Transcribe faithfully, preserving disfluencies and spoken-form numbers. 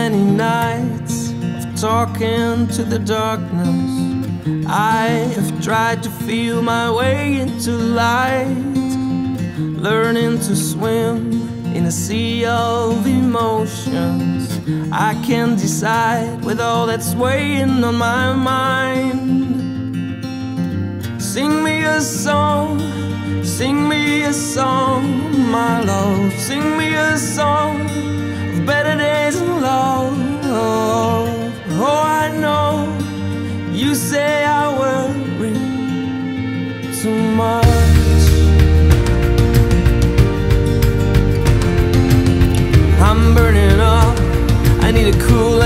many nights of talking to the darkness. I have tried to feel my way into light, learning to swim in a sea of emotions. I can't decide with all that's weighing on my mind. Sing me a song, sing me a song, my love. Sing me a song of better days and love. Oh, I know you say I worry too much. I'm burning up, I need a cool